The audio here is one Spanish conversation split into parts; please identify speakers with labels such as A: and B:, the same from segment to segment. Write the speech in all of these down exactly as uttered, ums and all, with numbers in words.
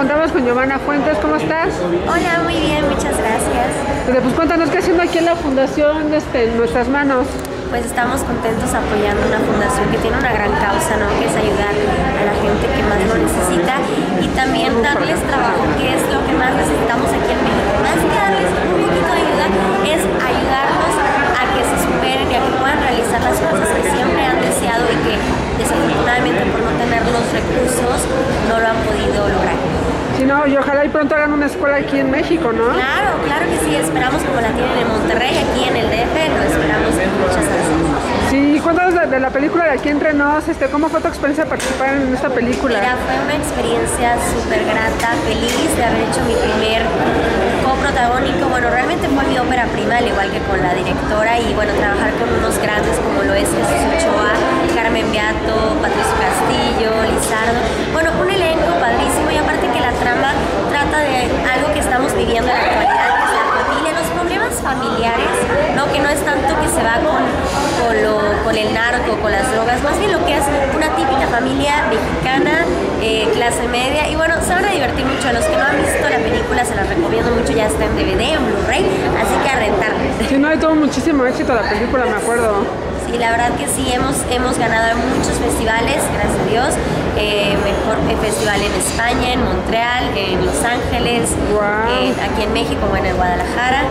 A: encontramos con Giovanna Fuentes. ¿Cómo estás?
B: Hola, muy bien, muchas gracias.
A: Pues cuéntanos qué haciendo aquí en la fundación este, en nuestras manos.
B: Pues estamos contentos apoyando una fundación que tiene una gran causa, ¿no? Que es ayudar a la gente que más lo necesita y también darles trabajo, que es lo que más necesitamos aquí en México. Más que darles un poquito de ayuda, es ayudarlos a que se superen y a que puedan realizar las cosas que siempre han deseado y que desafortunadamente por no tener los recursos no lo han podido lograr.
A: Sí, no, y ojalá y pronto hagan una escuela aquí en México, ¿no?
B: Claro, claro que sí, esperamos como la tienen en Monterrey, aquí en el D F, lo esperamos en muchas gracias.
A: Sí, cuéntanos de, de la película de Aquí Entre Nos, este, ¿cómo fue tu experiencia de participar en esta película?
B: Mira, fue una experiencia súper grata, feliz de haber hecho mi primer coprotagónico. Bueno, realmente fue mi ópera prima, al igual que con la directora, y bueno, trabajar con unos grandes como lo es Jesús Ochoa, Carmen Beato, Patricio Castillo, Lizardo. Bueno, un elenco padrísimo, y aparte que la trama trata de algo que estamos viviendo en la actualidad, que es la familia, los problemas familiares, ¿no? Que no es tanto que se va con, con, lo, con el narco, con las drogas, más bien lo que es una típica familia mexicana, eh, clase media, y bueno, se van a divertir mucho. A los que no han visto la película se las recomiendo mucho, ya está en D V D, en Blu-ray, así que a rentarla.
A: Sí, no, y tuvo muchísimo éxito la película, me acuerdo.
B: Sí, la verdad que sí, hemos, hemos ganado muchos festivales, gracias a Dios. Eh, mejor festival en España, en Montreal, en Los Ángeles,
A: wow.
B: eh, aquí en México, bueno, en Guadalajara.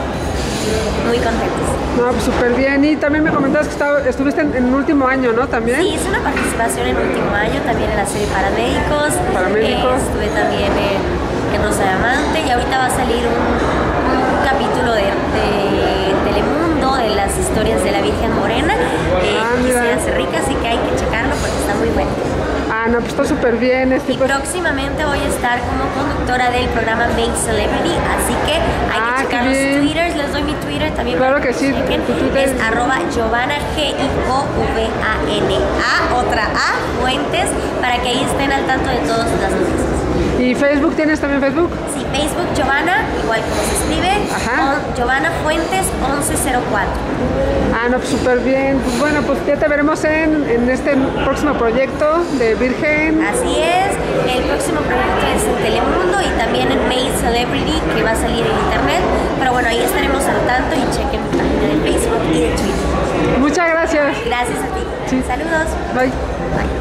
B: Muy contentos.
A: No, pues súper bien. Y también me comentabas que estaba, estuviste en, en último año, ¿no? También.
B: Sí, hice una participación en último año, también en la serie Paramédicos.
A: Paramédicos.
B: Eh, estuve también en, en Rosa Diamante, y ahorita va a salir un, un capítulo de, de Telemundo de las historias de la Virgen Morena, eh,
A: ah,
B: que se hace rica, así que hay que checarlo porque está muy bueno.
A: Ah, no, pues está súper bien. Este
B: y pues... próximamente voy a estar como conductora del programa Make Celebrity, así que hay
A: ah,
B: que checar los twitters. Les doy mi Twitter también.
A: Claro que sí.
B: Es arroba Giovanna G I O V A N A, otra A, Fuentes, para que ahí estén al tanto de todas las noticias.
A: ¿Y Facebook? ¿Tienes también Facebook?
B: Sí, Facebook Giovanna, igual como se escribe, on, Giovanna Fuentes once cero cuatro.
A: Ah, no, pues súper bien. Pues bueno, pues ya te veremos en, en este próximo proyecto de Virgen.
B: Así es, el próximo proyecto es en Telemundo y también en Made Celebrity, que va a salir en internet. Pero bueno, ahí estaremos al tanto y chequen mi página de Facebook y de Twitter.
A: Muchas gracias.
B: Gracias a ti.
A: Sí.
B: Saludos.
A: Bye.
B: Bye.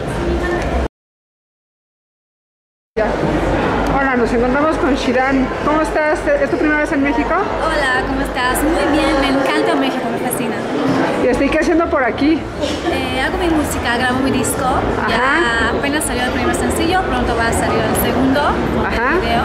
A: Ya. Hola, nos encontramos con Shiran. ¿Cómo estás? ¿Es tu primera vez en México?
C: Hola, ¿cómo estás? Muy bien, me encanta México, me fascina.
A: ¿Y estoy qué haciendo por aquí?
C: Eh, hago mi música, grabo mi disco.
A: Ajá.
C: Ya apenas salió el primer sencillo, pronto va a salir el segundo
A: Ajá.
C: video.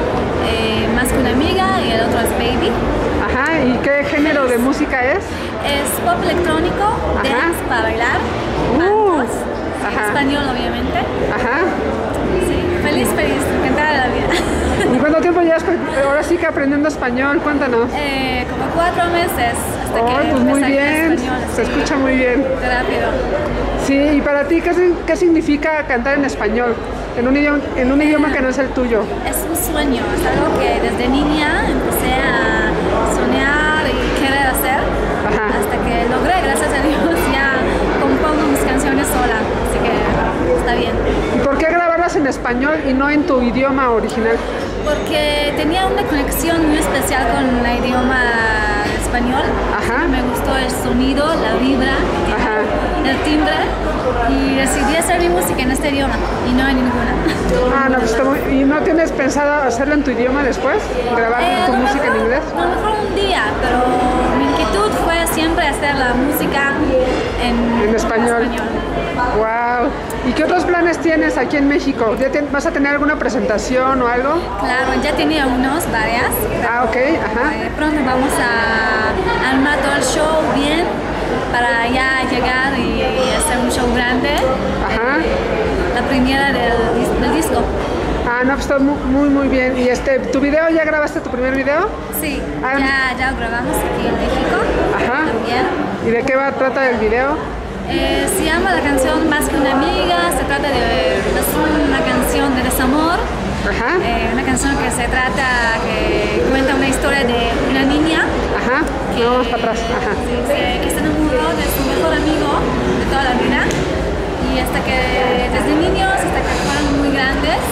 C: Eh, más que una amiga, y el otro es Baby.
A: Ajá, ¿y qué género de música es?
C: Es pop electrónico,
A: Ajá.
C: dance para bailar,
A: Uh,
C: cantos,
A: ajá.
C: español obviamente.
A: Ajá.
C: Sí, feliz, feliz, encantada de la vida.
A: ¿Y cuánto tiempo llevas ahora sí que aprendiendo español? Cuéntanos.
C: Eh, como cuatro meses hasta
A: oh,
C: que
A: pues muy
C: empecé
A: bien,
C: español.
A: se
C: Sí.
A: escucha muy bien.
C: Qué rápido.
A: Sí, y para ti, ¿qué, qué significa cantar en español? En un, idioma, en un idioma que no es el tuyo.
C: Es un sueño, es algo que desde niña empecé a soñar y querer hacer.
A: Ajá.
C: Hasta que logré, gracias a Dios, ya compongo mis canciones sola, así que está bien.
A: ¿Y por qué grabarlas en español y no en tu idioma original?
C: Porque tenía una conexión muy especial con el idioma español.
A: Ajá.
C: Me gustó el sonido, la vibra,
A: Ajá.
C: el timbre, y decidí hacer mi música en este idioma y no en ninguna.
A: Ah, no, pues está muy... ¿Y no tienes pensado hacerlo en tu idioma después? ¿Grabar
C: Eh,
A: tu
C: a lo
A: música
C: mejor-
A: en inglés?
C: A lo mejor un día, pero mi inquietud fue siempre hacer la música en,
A: En español.
C: español.
A: Wow. ¿Y qué otros planes tienes aquí en México? ¿Ya te- ¿Vas a tener alguna presentación o algo?
C: Claro, ya tenía unos, varias.
A: Ah, ok, ajá.
C: Eh, pronto vamos a armar todo el show bien para ya llegar y, y hacer un show grande.
A: Ajá.
C: La primera del, dis- del disco.
A: Ah, no, pues está mu- muy, muy bien. ¿Y este, tu video, ya grabaste tu primer video?
C: Sí,
A: Ah.
C: ya, ya lo grabamos aquí en México.
A: Ajá.
C: También.
A: ¿Y de qué va trata el video?
C: Eh, se llama la canción Más que una amiga, se trata de es una canción de desamor,
A: Ajá.
C: eh, una canción que se trata, que cuenta una historia de una niña
A: Ajá.
C: que,
A: No, vamos para atrás. Ajá.
C: sí, se- que se enamoró de su mejor amigo de toda la vida, y hasta que desde niños hasta que fueron muy grandes,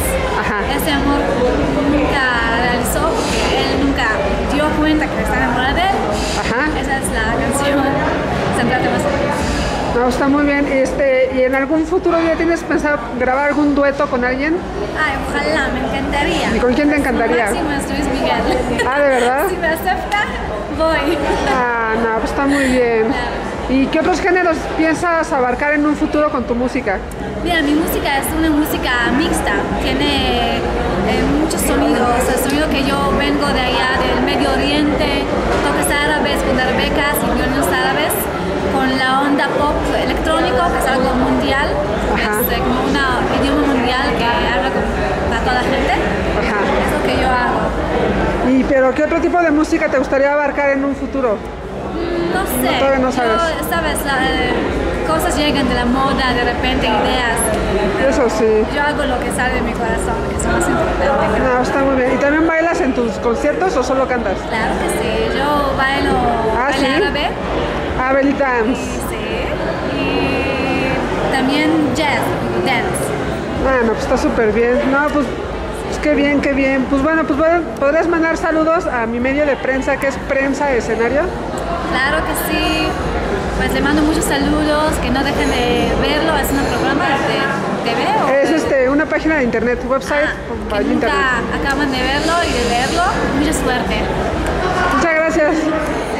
A: Ajá.
C: ese amor nunca realizó porque él nunca dio cuenta que está enamorada de él.
A: Ajá.
C: Esa es la canción. Se trata más de eso.
A: No, está muy bien. Este, ¿y en algún futuro ya tienes pensado grabar algún dueto con alguien?
C: Ay, ojalá, me encantaría.
A: ¿Y con quién te encantaría?
C: Máximo es Luis Miguel.
A: Ah, ¿de verdad?
C: Si me acepta, voy.
A: Ah, no, pues está muy bien. ¿Y qué otros géneros piensas abarcar en un futuro con tu música?
C: Mira, mi música es una música mixta, tiene eh, muchos sonidos, el sonido que yo vengo de allá del Medio Oriente, toques árabes con arbecas y violines árabes, con la onda pop electrónico, que es algo mundial,
A: Ajá.
C: es eh, como un idioma mundial que habla con, para toda la gente.
A: Ajá.
C: Es lo que yo hago.
A: ¿Y pero qué otro tipo de música te gustaría abarcar en un futuro?
C: Mm, No sé,
A: No, todavía no sabes.
C: Yo, sabes, la, eh, cosas llegan de la moda, de repente ideas.
A: Eso sí.
C: Yo hago lo que sale de mi corazón, que es más importante.
A: No, está muy bien. ¿Y también bailas en tus conciertos o solo cantas?
C: Claro que sí, yo bailo
A: Ah,
C: baile
A: ¿sí?
C: árabe.
A: Ah, belly dance.
C: Sí. Y también jazz, dance.
A: Ah, no, pues está súper bien. No, pues, pues qué bien, qué bien. Pues bueno, pues bueno, podrías mandar saludos a mi medio de prensa, que es Prensa Escenario.
C: Claro que sí. Pues le mando muchos saludos, que no dejen de verlo. Es un programa de T V o
A: Es
C: de-
A: este, una página de internet, website,
C: Ah,
A: para
C: que nunca
A: internet.
C: acaban de verlo y de leerlo. Mucha suerte.
A: Muchas gracias.